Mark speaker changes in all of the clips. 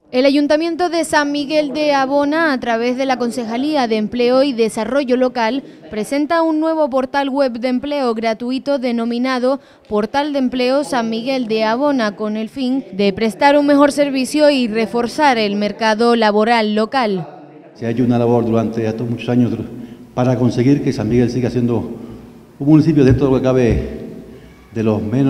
Speaker 1: El Ayuntamiento de San Miguel de Abona, a través de la Concejalía de Empleo y Desarrollo Local, presenta un nuevo portal web de empleo gratuito denominado Portal de Empleo San Miguel de Abona, con el fin de prestar un mejor servicio y reforzar el mercado laboral local.
Speaker 2: Se ha hecho una labor durante estos muchos años para conseguir que San Miguel siga siendo un municipio dentro de lo que cabe de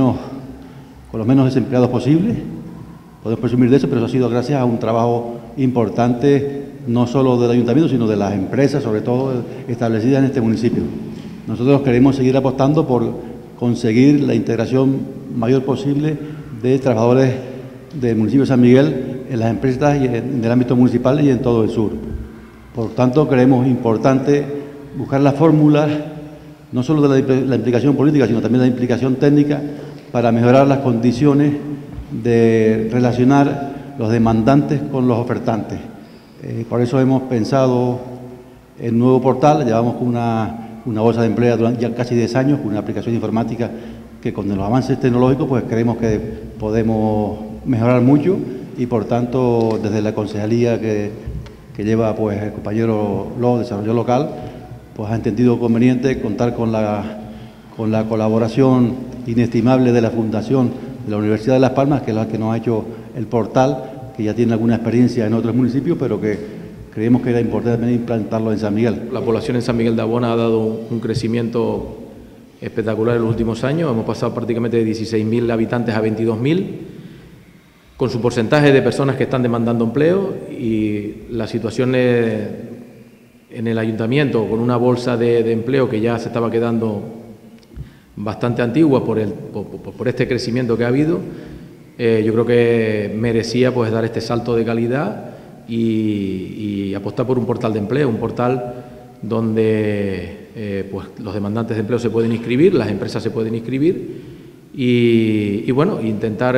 Speaker 2: con los menos desempleados posibles. Podemos presumir de eso, pero eso ha sido gracias a un trabajo importante, no solo del ayuntamiento, sino de las empresas, sobre todo establecidas en este municipio. Nosotros queremos seguir apostando por conseguir la integración mayor posible de trabajadores del municipio de San Miguel en las empresas y en el ámbito municipal y en todo el sur. Por tanto, creemos importante buscar las fórmulas, no solo de la implicación política, sino también de la implicación técnica, para mejorar las condiciones de relacionar los demandantes con los ofertantes. Por eso hemos pensado en un nuevo portal. Llevamos con una bolsa de empleo durante ya casi 10 años, con una aplicación informática que con los avances tecnológicos pues creemos que podemos mejorar mucho, y por tanto desde la concejalía que lleva pues el compañero de Desarrollo Local, pues ha entendido conveniente contar con la colaboración inestimable de la Fundación de la Universidad de Las Palmas, que es la que nos ha hecho el portal, que ya tiene alguna experiencia en otros municipios, pero que creemos que era importante también implantarlo en San Miguel.
Speaker 3: La población en San Miguel de Abona ha dado un crecimiento espectacular en los últimos años. Hemos pasado prácticamente de 16.000 habitantes a 22.000, con su porcentaje de personas que están demandando empleo, y la situación en el ayuntamiento, con una bolsa de empleo que ya se estaba quedando bastante antigua por este crecimiento que ha habido. Yo creo que merecía pues dar este salto de calidad y apostar por un portal de empleo, un portal donde pues los demandantes de empleo se pueden inscribir, las empresas se pueden inscribir y bueno, intentar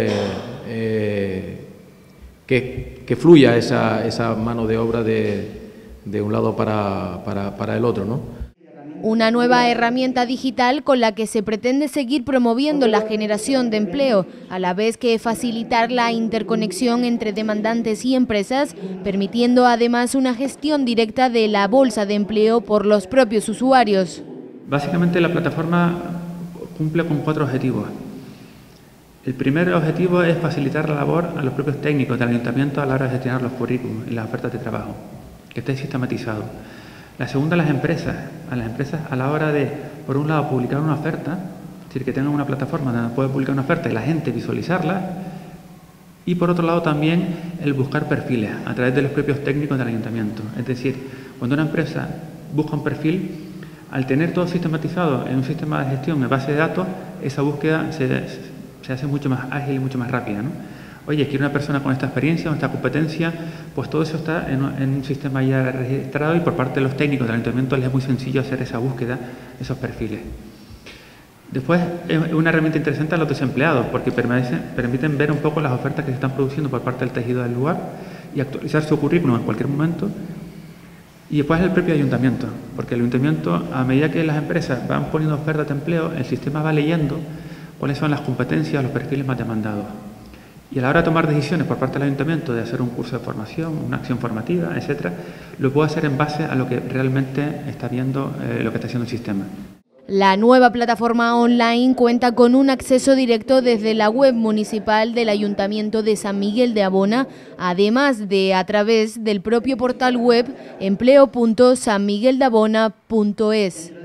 Speaker 3: que fluya esa mano de obra de un lado para el otro, ¿no?
Speaker 1: Una nueva herramienta digital con la que se pretende seguir promoviendo la generación de empleo, a la vez que facilitar la interconexión entre demandantes y empresas, permitiendo además una gestión directa de la bolsa de empleo por los propios usuarios.
Speaker 4: Básicamente la plataforma cumple con 4 objetivos. El primer objetivo es facilitar la labor a los propios técnicos del ayuntamiento a la hora de gestionar los currículums y las ofertas de trabajo, que esté sistematizado. La segunda, a las empresas a la hora de, por un lado, publicar una oferta, es decir, que tengan una plataforma donde pueden publicar una oferta y la gente visualizarla, y por otro lado también el buscar perfiles a través de los propios técnicos del ayuntamiento. Es decir, cuando una empresa busca un perfil, al tener todo sistematizado en un sistema de gestión en base de datos, esa búsqueda se hace mucho más ágil y mucho más rápida, ¿no? Oye, quiero una persona con esta experiencia, con esta competencia, pues todo eso está en un sistema ya registrado, y por parte de los técnicos del ayuntamiento les es muy sencillo hacer esa búsqueda, esos perfiles. Después, es una herramienta interesante a los desempleados, porque permiten ver un poco las ofertas que se están produciendo por parte del tejido del lugar y actualizar su currículum en cualquier momento. Y después el propio ayuntamiento, porque el ayuntamiento, a medida que las empresas van poniendo ofertas de empleo, el sistema va leyendo cuáles son las competencias, los perfiles más demandados. Y a la hora de tomar decisiones por parte del ayuntamiento de hacer un curso de formación, una acción formativa, etcétera, lo puede hacer en base a lo que realmente está viendo, lo que está haciendo el sistema.
Speaker 1: La nueva plataforma online cuenta con un acceso directo desde la web municipal del Ayuntamiento de San Miguel de Abona, además de a través del propio portal web empleo.sanmigueldeabona.es.